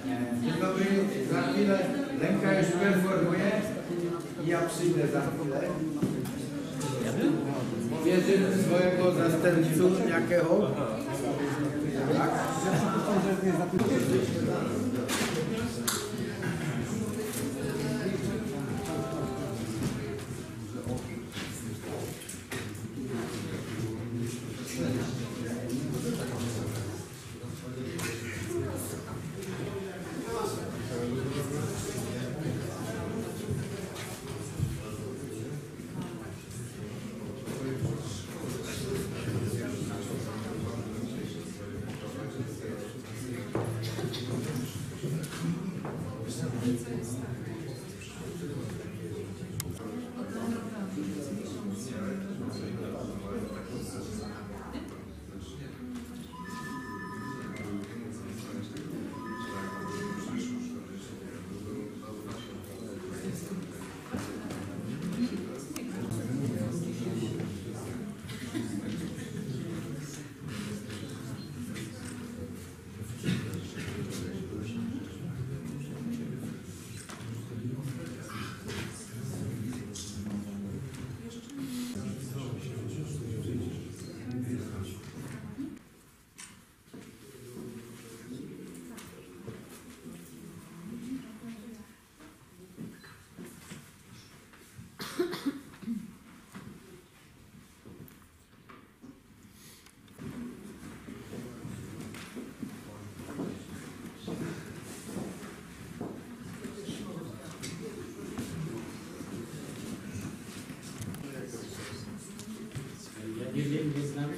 Dzień dobry, za chwilę Lenka już performuje i ja przyjdę za chwilę. Powierzy swojego zastępców jakiego? Tak? Nie wiem, nie znam.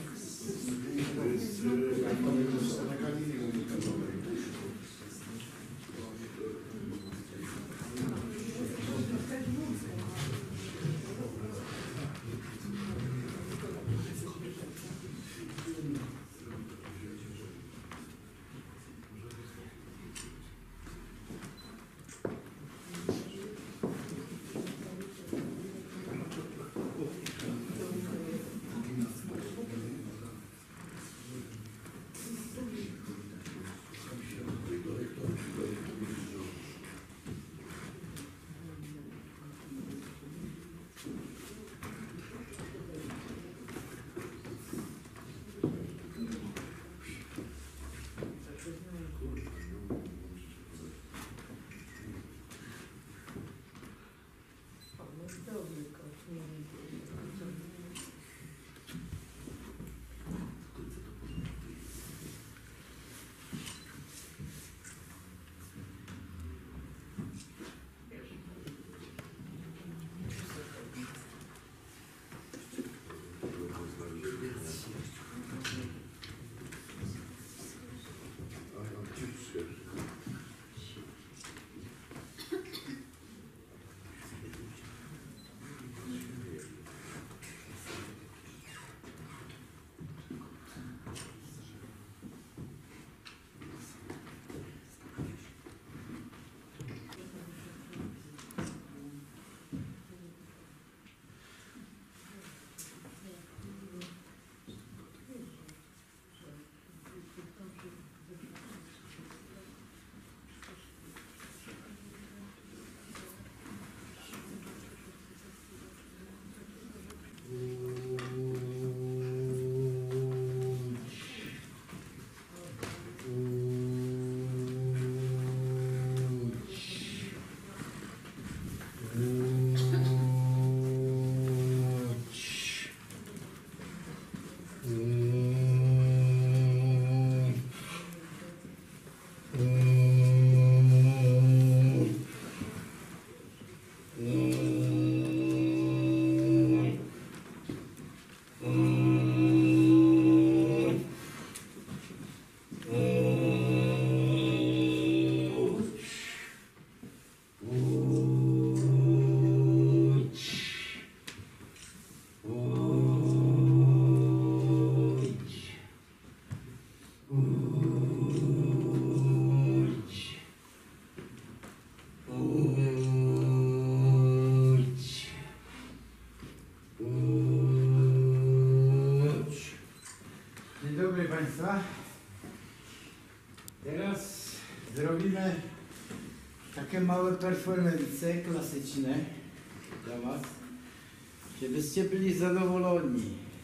Dzień dobry Państwa. Teraz zrobimy takie małe performance klasyczne dla Was, żebyście byli zadowoleni.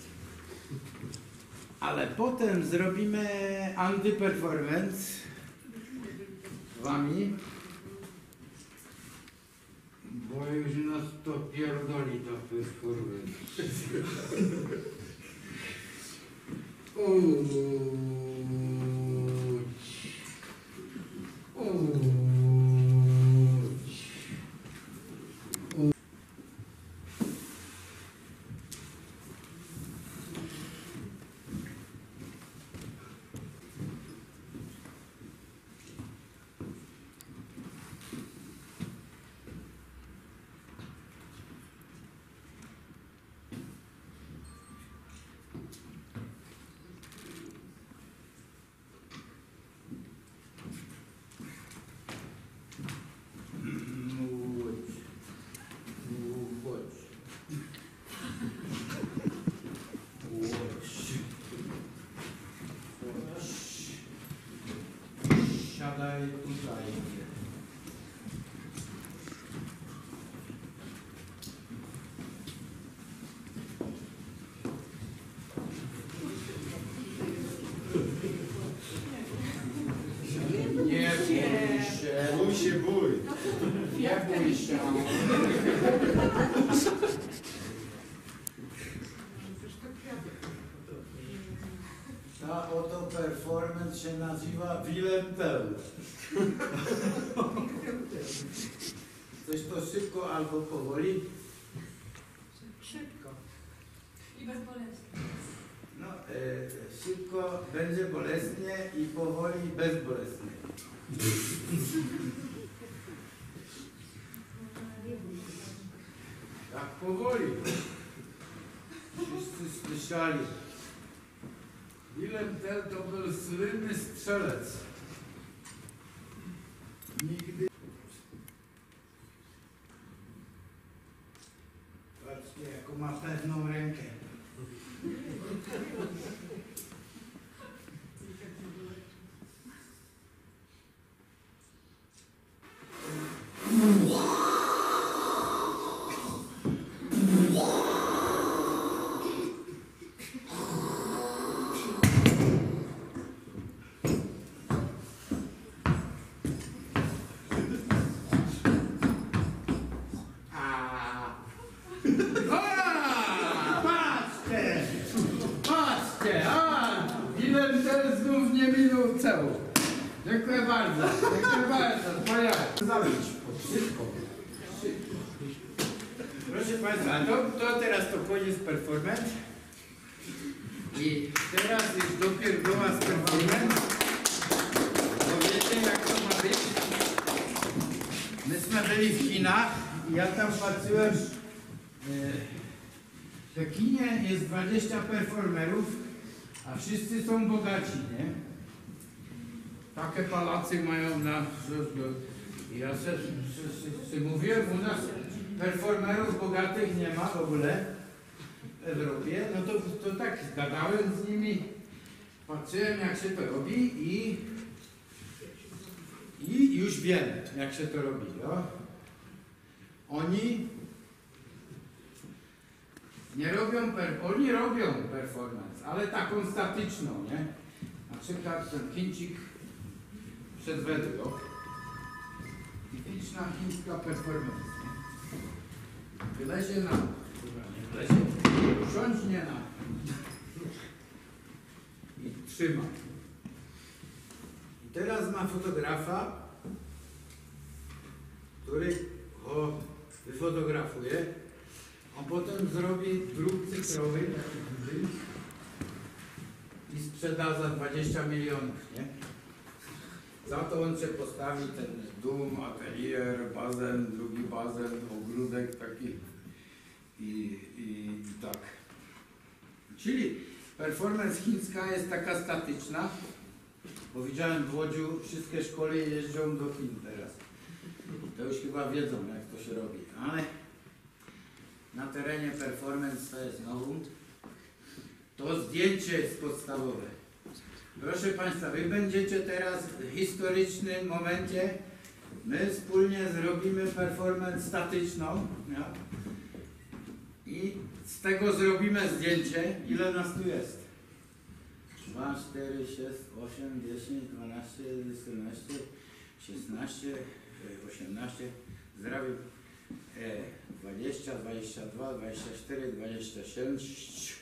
Ale potem zrobimy antyperformance z Wami, bo już nas to pierdoli to performance. Siadaj tutaj. Nie bój się. Bój. Nie bój się. Ta oto performance się nazywa Willem Tell. Coś to szybko albo powoli? Szybko i bezbolesnie. No, szybko będzie bolesnie i powoli bezbolesnie. Tak powoli. Wszyscy słyszeli. Willem Tell to był słynny strzelec. Nigdy... Patrzcie, jaką ma pewną rękę. Patrzcie, Willem Tell znów nie minął celu. Dziękuję bardzo, wspaniale. Zabić, szybko. Proszę Państwa, to teraz to koniec performance. I teraz już dopiero do Was performance. Bo wiecie jak to ma być. Myśmy byli w Chinach i ja tam patrzyłem. W Pekinie jest 20 performerów, a wszyscy są bogaci, nie? Takie palacy mają na... Ja sobie mówiłem, u nas performerów bogatych nie ma w ogóle w Europie. No to tak gadałem z nimi, patrzyłem jak się to robi i już wiem jak się to robi. No? Oni robią performance, ale taką statyczną, nie? Na przykład ten Chińczyk przed Wedro. Typiczna chińska performance. Wylezie na... nie wylezie, usiądzie na... i trzyma. I teraz ma fotografa, który go wyfotografuje. On potem zrobi druk cyfrowy taki duży i sprzeda za 20 milionów, nie? Za to on się postawi ten dom, atelier, bazen, drugi bazen, ogródek taki i tak. Czyli performance chińska jest taka statyczna, bo widziałem w Łodziu, wszystkie szkoły jeżdżą do Chin teraz. To już chyba wiedzą jak to się robi, ale na terenie performance to jest znowu. To zdjęcie jest podstawowe. Proszę Państwa, Wy będziecie teraz w historycznym momencie. My wspólnie zrobimy performance statyczną. Ja? I z tego zrobimy zdjęcie. Ile nas tu jest? 2, 4, 6, 8, 10, 12, 14, 16, 18. Zrobił 20, 22, 24, 26,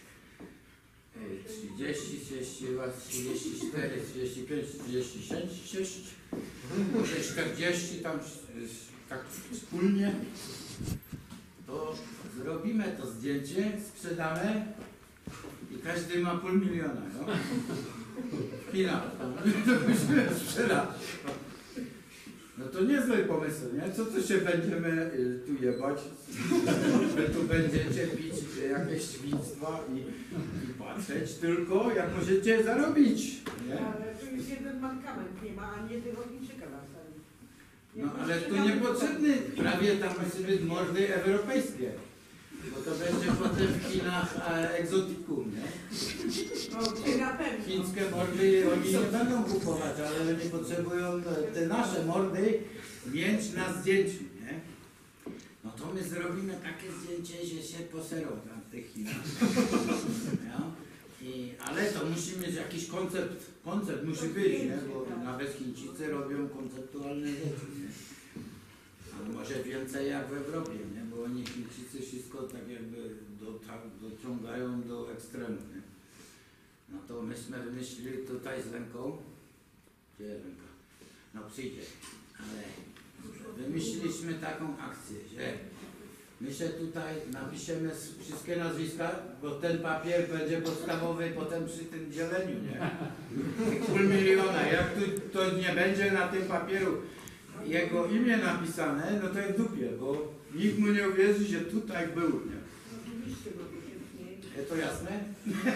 30, 32, 34, 35, 36, może 40 tam tak wspólnie. To zrobimy to zdjęcie, sprzedamy i każdy ma $500 000, no? Finał. To musimy sprzedać. No to niezły pomysł, nie? Co tu się będziemy tu jebać? Wy tu będziecie pić jakieś świństwa i patrzeć tylko, jak możecie zarobić, nie? Ale tu jest jeden mankament, nie ma ani jednego Chińczyka na sali. No ale to niepotrzebny, prawie tam sobie mordy europejskie. Bo to będzie potem w Chinach egzotikum, nie? No, ty na pewno. Chińskie mordy oni nie będą kupować, ale nie potrzebują te nasze mordy mieć na zdjęciu, nie? No to my zrobimy takie zdjęcie, że się poserą tam w tych Chinach. No? Ale to musi mieć jakiś koncept musi być, nie? Bo nawet Chińczycy robią konceptualne rzeczy, nie? A może więcej jak w Europie, nie? Bo oni Chińczycy wszystko tak jakby dociągają do ekstremu, nie? No to myśmy wymyślili tutaj z ręką, gdzie ręka? No przyjdzie, ale wymyśliliśmy taką akcję, że my się tutaj napiszemy wszystkie nazwiska, bo ten papier będzie podstawowy potem przy tym dzieleniu, nie? $500 000, jak tu to nie będzie na tym papieru jego imię napisane, no to jest w dupie, bo nikt mu nie uwierzy, że tutaj był, nie? Oczywiście, bo to się nie... Jest to jasne?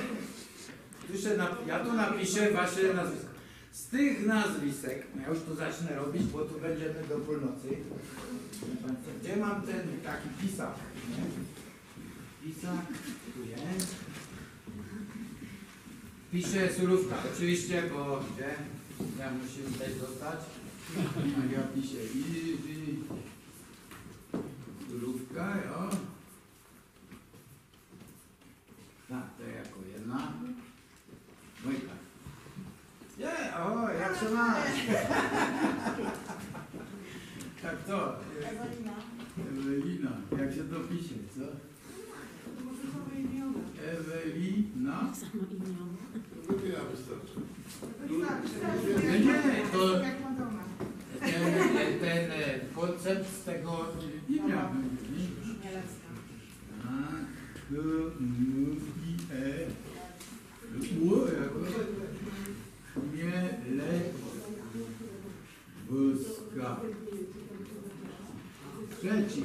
Ja tu napiszę wasze nazwisko. Z tych nazwisek, ja już tu zacznę robić, bo tu będziemy do północy. Gdzie mam ten taki pisak? Nie? Pisak, tu jest. Piszę surówka, oczywiście, bo gdzie? Ja musimy też dostać. A ja piszę surówka, jo. Tak, to jako jedna. Dwójka. Nie, o, jak się ma? Tak to. Ewelina. Ewelina, jak się to pisze, co? To może same imiona. Ewelina. Samo imię. Ewelina wystarczy. Nie, nie, to Jak Madonna. ten koncept z tego imienia. Mielewska. Mielewska. Trzeci.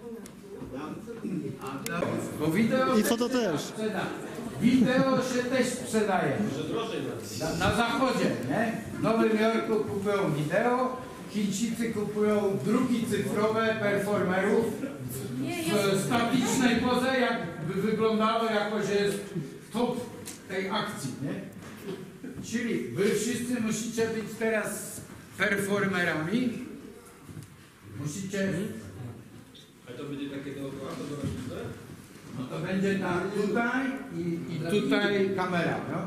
Bo wideo I foto też. sprzeda. Wideo się też sprzedaje. Na zachodzie, nie? W Nowym Jorku kupują wideo, Chińczycy kupują druki cyfrowe performerów w statycznej pozie, jakby wyglądało jako, że jest top tej akcji, nie? Czyli wy wszyscy musicie być teraz performerami. Musicie... A to będzie takie dookoła, to zobaczymy? No to będzie tam tutaj i tutaj kamera, no?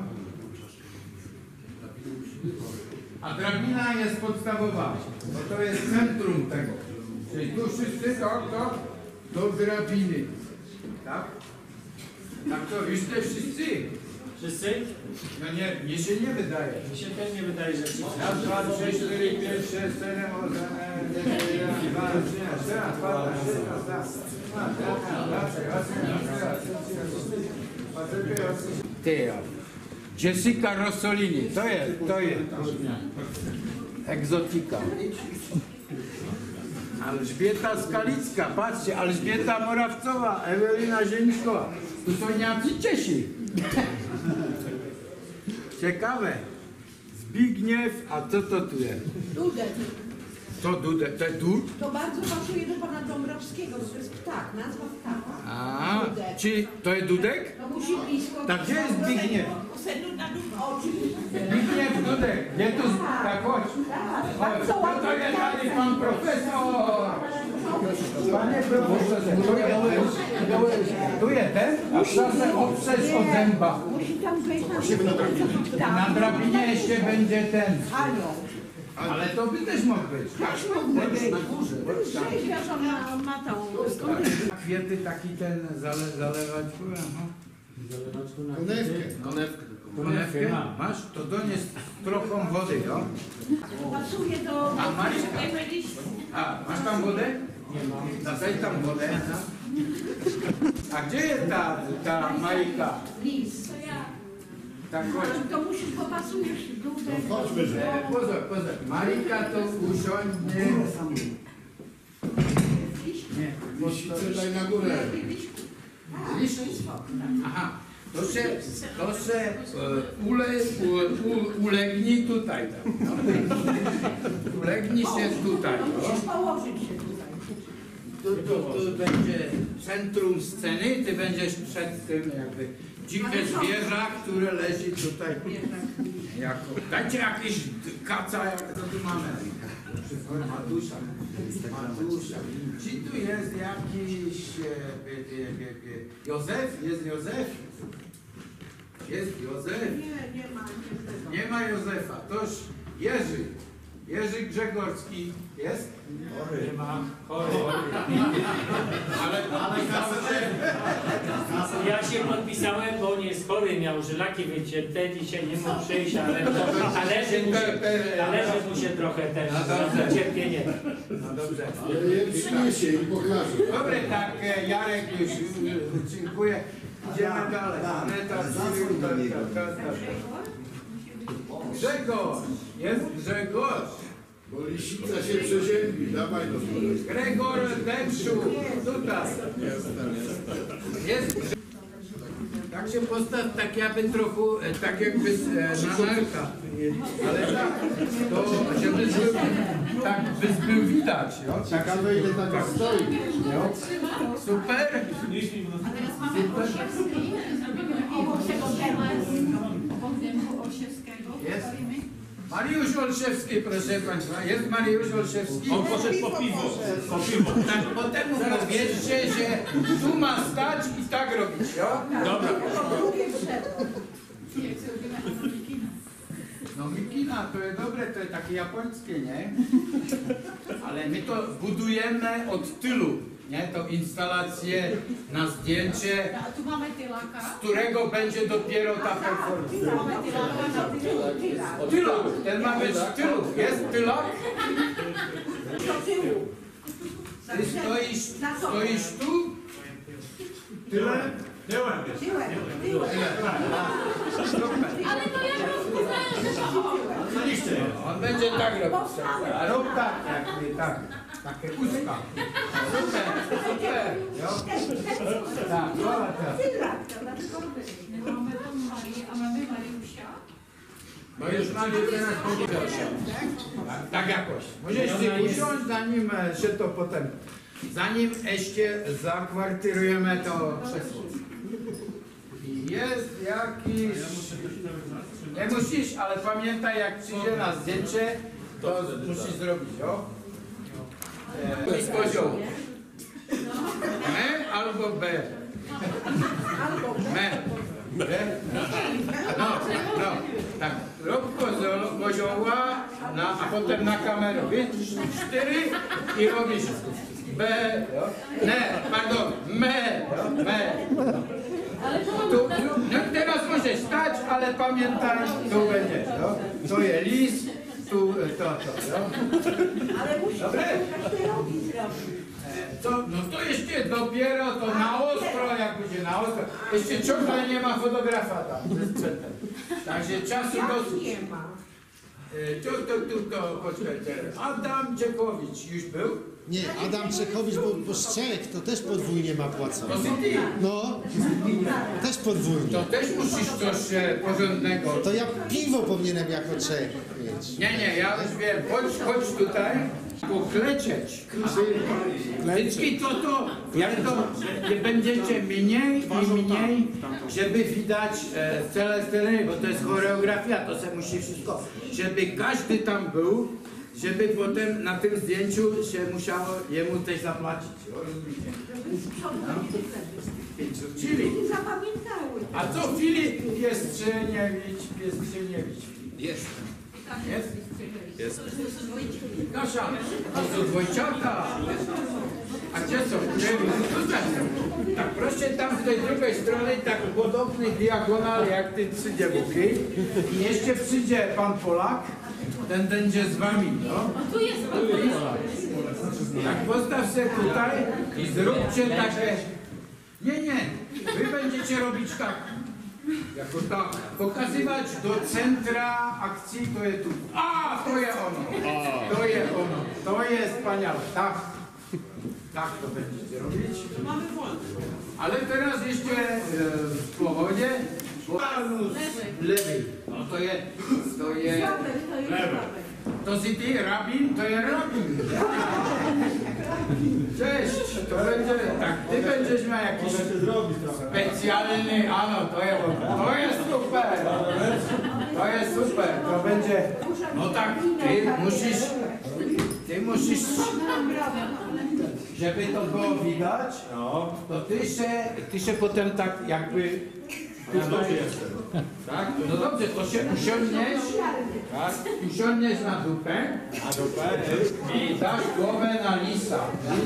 A drabina jest podstawowa, bo to jest centrum tego. Czyli tu wszyscy do drabiny. Tak? Tak to już te wszyscy. Wszyscy? No nie, mnie się nie wydaje. Mi się też nie wydaje, że wszyscy. Raz, dwa, trzy, 4, 5, 6, 7, 8, 9, 10, 2, 3, 4, 5, 6, 7, 8, 9, 10, Jessica Rossolini, to jest egzotika. Elżbieta Skalicka, patrzcie, Elżbieta Morawcowa, Ewelina Zielińskowa. Tu są Niemcy Czesi. Ciekawe. Zbigniew, a co to tu jest? To dudek, to dud? To bardzo pasuje do pana Dąbrowskiego, bo to jest ptak, nazwa ptaka. A, Dudek. czyli to jest dudek? To musi blisko. Tak, gdzie jest Zbigniew? Oczywiście. Zbigniew Dudek, nie tu, tak chodź. Chodź, no to jest dalej pan profesor. Panie profesorze, tu jest ten, a proszę oprzeć od zęba. Musi tam wejść na Na drabinie jeszcze będzie ten. Anioł. Ale to by też mógł być. Na górze. Wiesz, ona ma tą... Kwiaty taki ten zalewać. Aha. Konewkę. Konewkę masz? To donieś trochę wody, no. Pasuje do... A Maryśka? A, masz tam wodę? Nie mam. Daj tam wodę. A gdzie jest ta Majka? Lis. Tak, chodź. To musisz, bo pasujesz dudek. Pozor. Marika to usiądzie. Nie. Lisicę daj na górę. Liść? Aha. To się ulegnij tutaj. Tam, no. Ulegnij się tutaj. No. Musisz położyć się tutaj. Tu będzie centrum sceny, ty będziesz przed tym jakby dzikie zwierzę, które leży tutaj. Dajcie jakieś kaca, jak to tu mamy. Matusza. Czy tu jest jakiś Józef? Jest Józef? Jest Józef? Nie ma. Nie ma Józefa. Toż Jerzy. Jerzy Grzegorski jest? Nie ma. Chory. Ale Ja się podpisałem, bo on jest chory, miał żylaki wycięte, dzisiaj nie mógł przyjść, ale należy mu się trochę też za cierpienie. No dobrze. Ale je przyniesie i pokaże. Dobre, tak, Jarek już dziękuję. Idziemy dalej. Grzegorz! Jest Grzegorz! Bo lisica się przeziębi. Dawaj do góry. Gregor Dęczu! Tutaj! Jest. Tak się postaw, tak jakby trochę, tak jakby na narka. Ale tak, to żeby tak by był widać. Jo? Tak, Ciekawe ile tam stoi. jo? Super! A teraz mamy Olszewski, zrobimy obok tego Olszewskiego. Jest. Mariusz Olszewski, proszę Państwa. Jest Mariusz Olszewski. On poszedł po piwo. Po piwo. Tak, potem mu powiedzcie, że tu ma stać i tak robić, jo? Dobra. No Mikina, to jest dobre, to jest takie japońskie, nie? Ale my to budujemy od tylu, nie? To instalację na zdjęcie, A tu mamy tylaka. z którego będzie dopiero ta performance. Mamy tylaka. Tylak, ten ma być tylu. Jest tylak? Do tyłu. Ty stoisz tu? Tyle? Tyłem jest. Tyłem. Ale to ja rozpoznałem, że to Na liście. On będzie tak robić. A rób tak, jakby tak. Takie uska. Super, super. Jo? Tak, dobra teraz. mamy tą Marię, a mamy Mariusza. No już mamy teraz powiedział się. Tak jakoś. Możesz się usiąść, zanim się to potem, zanim eście zakwartyrujemy to krzesło. I jest jakiś... Nie musisz, ale pamiętaj, jak przyjdzie na zdjęcie, to musisz zrobić, o? Z poziomu. Me albo B. Me. No, tak. Rób kozioła, a potem na kamerę. Widzisz, 4 i robisz B, ne, pardon, me, me. No teraz możesz stać, ale pamiętaj, tu będzie, no. To jest lis, tu to, no. Ale musisz Dobre. te rogi zrobić. No to jeszcze dopiero to na ostro, jak będzie na ostro. Jeszcze ciągle nie ma fotografa tam ze sprzętem. Także czasu dosyć. Nie ma. Tu, poczekajcie. Adam Dziekowicz już był? Nie, Adam Czechowicz, bo z Czech to też podwójnie ma płacę. To ty. No, też podwójnie. To też musisz coś porządnego. To ja piwo powinienem jako Czech mieć. Nie, ja już wiem. Chodź tutaj. pokleczeć, aby kleczki to jak to będziecie mniej i mniej, żeby widać całe sceny, bo to jest choreografia, to se musi wszystko, żeby każdy tam był, żeby potem na tym zdjęciu się musiało jemu coś zapłacić. Rozumiecie? Czyli, a co Filip Piestrzeniewicz? Jest. Jest? Kasia, to są Wojciaka. A gdzie są? Tutaj są. Tak, proszę tam z tej drugiej strony, tak podobny diagonal jak ty przyjdzie Łuki. I jeszcze przyjdzie pan Polak, ten będzie z wami, no. Tu jest pan. Tak, postaw się tutaj i zróbcie takie... Nie, wy będziecie robić tak. Jako tak, pokazywać do centra akcji, to jest tu. A, to jest ono. To jest ono. To jest wspaniałe. Tak. Tak to będziecie robić. Mamy wolne. Ale teraz jeszcze w powodzie. Panus lewy. No to jest. To City Rabin, to jest Rabin. Cześć, to będzie, tak, ty będziesz miał jakiś specjalny, to jest super, to jest super, to będzie, no tak, ty musisz, żeby to było widać, to ty się potem tak jakby, tak? No dobrze, to się usiądniesz, tak? Usiądniesz na dupę i dasz głowę na lisa.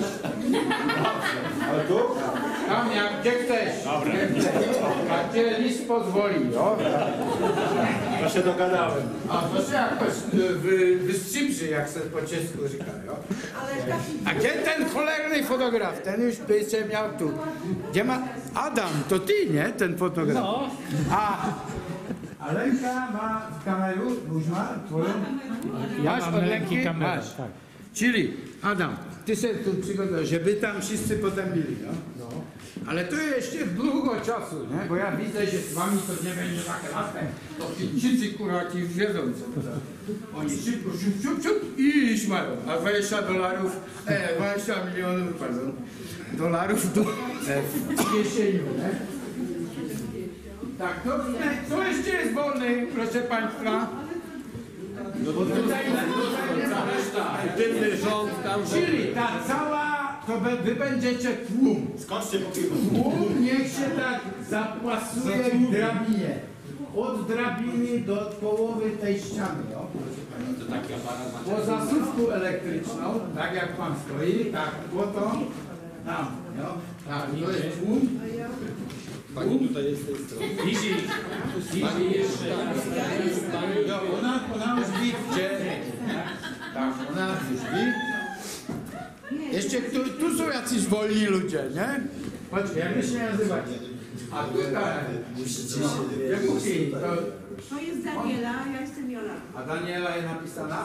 Ale tu? Tam jak, gdzie chcesz. A gdzie lis pozwoli, o? To się dogadałem. A to się jakoś wystrzybrzy, jak se po ciesku říkają. A gdzie ten cholerny fotograf? Ten już by się miał tu. Gdzie ma? Adam, to ty, nie? Ten fotograf. No. A Lenka ma w kameru, już ma twoją? Masz od Lenki kamerę. tak. Czyli, Adam, ty się tu przygotowałeś, żeby tam wszyscy potem byli, no? Ale to jeszcze długo czasu, nie? Bo ja widzę, że z wami to nie będzie takie łatwe. To Chińczycy, kurwa, ci wiedzą, co to. Oni szybko, siup i iść mają. A 20 milionów, dolarów w kieszeni, nie? Tak, co jeszcze jest wolny, proszę państwa? No bo tutaj reszta. Sztywny rząd tam. Czyli ta cała, to wy będziecie tłum. Skoczcie po piwo. Tłum niech się tak zapłasuje w drabinie. Od drabiny do połowy tej ściany. O, proszę państwa. Po zasuwku elektryczną, tak jak pan stoi, tak, po to, tam, no, tak, to jest tłum. Pani tutaj jest z tej strony. Izi jeszcze. No, ona już wie, tak, ona już wie. Jeszcze tu są jacyś wolni ludzie, nie? Patrz, jak wy się nazywacie? A tutaj, jak mówi, To jest Daniela, ja jestem Jola. a Daniela jest napisana?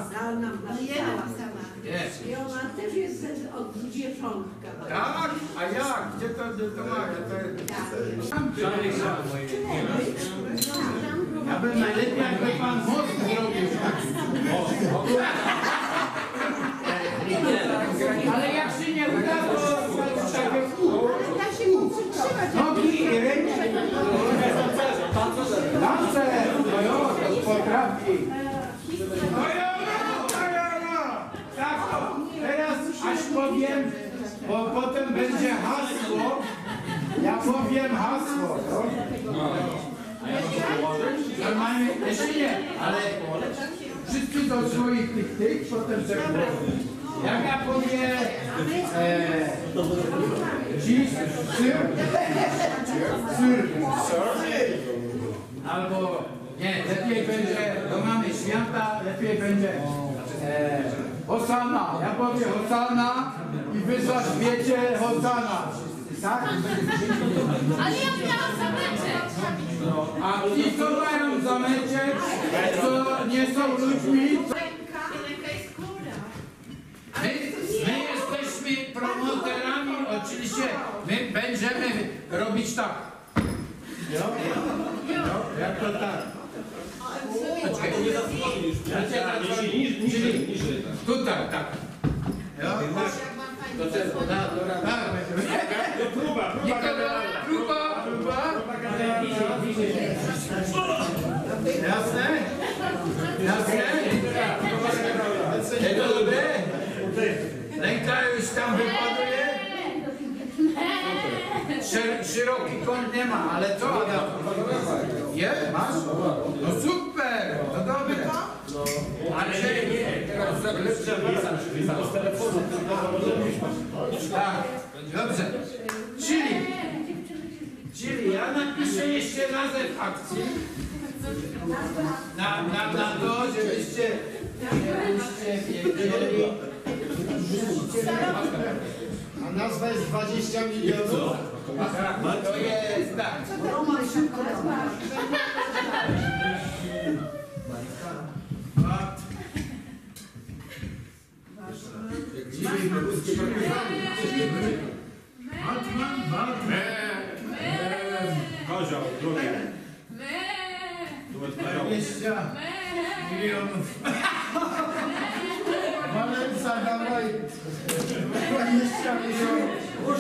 Jest. I ona też jest od zwierzątka. Tak, a jak? Gdzie to ma? Ja bym najlepiej, jakby pan most zrobił. Ale jak się nie uda, to Da się mu przytrzymać. nogi i ręce. Lance, no jo, to potrafi. No jo. Tak, teraz aż powiem, bo potem będzie hasło. Ja powiem hasło, no. Normalnie, jeszcze nie, ale wszyscy do swoich tych, potem sobie jak ja powiem albo nie, lepiej będzie do mamy święta, lepiej będzie Hosanna. Ja powiem Hosanna i wy zaświecie Hosanna. Tak? Ale ja miałam zameczek. A ci, co mają zameczek, co nie są ludźmi, Ręka jest kura. my jesteśmy promoterami, oczywiście my będziemy robić tak. Jo? Jak to tak? Czyli tutaj, tak. szeroki kąt nie ma, ale co Adam? Jest? Masz? No super, to dobre. Ale nie, teraz z telefonu. Tak, dobrze. Czyli ja napiszę jeszcze nazwę akcji. Na to, żebyście wiedzieli. A nazwa jest 20 milionów. To jest tak. Kozioł, drugi. 20 milionów. Walensa, dawaj. 20 milionów.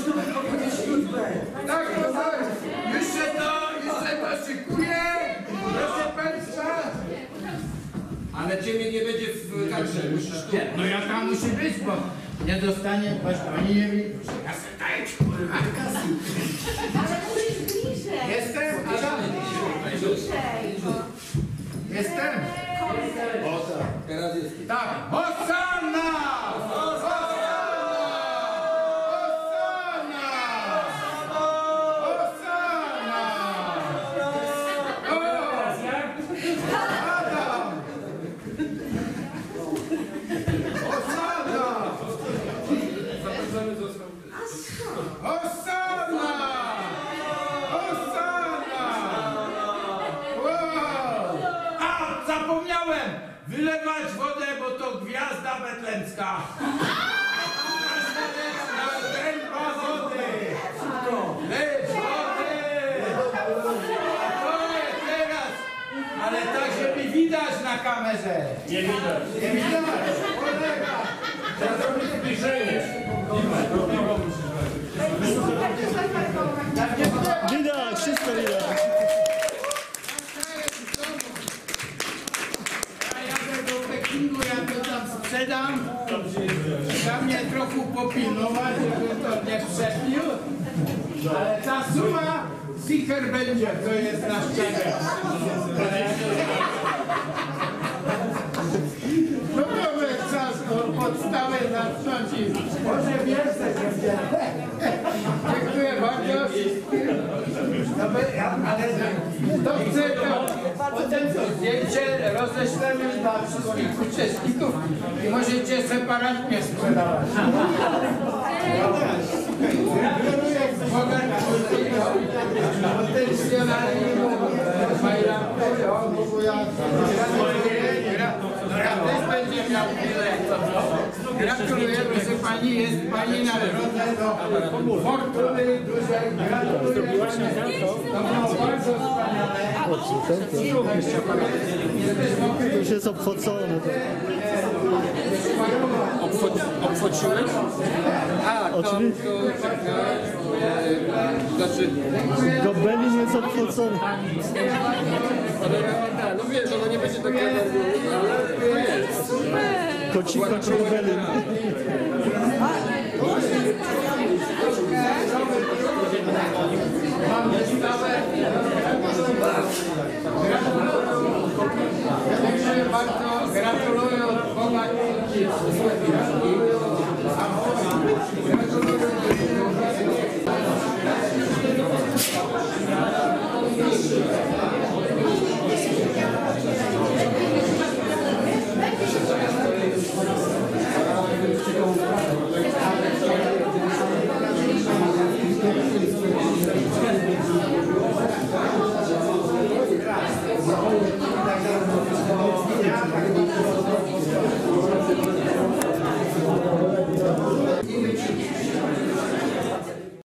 Tak, to tak. Jeszcze to szykuję. Proszę Państwa. Ale ciebie nie będzie w kadrze, musisz tu. No ja tam musi być, bo nie dostanie, pani nie wie. Ja se daję, kurwa. Ale musisz bliżej. Jestem? Adam? Bliżej. Jestem? O tak, teraz jest. Tak. Hosanna! Teraz ja? Zapraszamy został. Hosanna! Hosanna! Wow! A, zapomniałem! Wylewać wodę, bo to gwiazda betlemska. Dęba wody! Lecz wody! To jest teraz! Ale tak, żeby widać na kamerze. Nie widać. Nie widać! Kolega! Trzeba zrobić zbliżenie. Widać, wszystko widać. Ja jadę do Pekingu, ja to tam sprzedam. Trzeba mnie trochę popilnować, żeby to nie przepił. Ale ta suma sicher będzie, to jest na ścianie. No to jest czas do podstawy zacząć i może więcej będzie. Dziękuję bardzo. No by, ale to chcę to, potem to zdjęcie roześlemy dla wszystkich uczestników i możecie separatnie sprzedawać. Gratuluję bogatego potencjonalnego ja też będzie miał bilet. Gratuluję, proszę pani, jest pani na drodze do fortuny dużej. Gratuluję. To było bardzo wspaniale. To już jest obchodzone. Obchodziłeś? A, Oczywiście. Znaczy, Gobelin jest obchodzony. no wiesz, ona nie będzie taka ale to jest. Kocik Gobelin. Mam wystawę. Dziękuję bardzo. Gratuluję. Boga.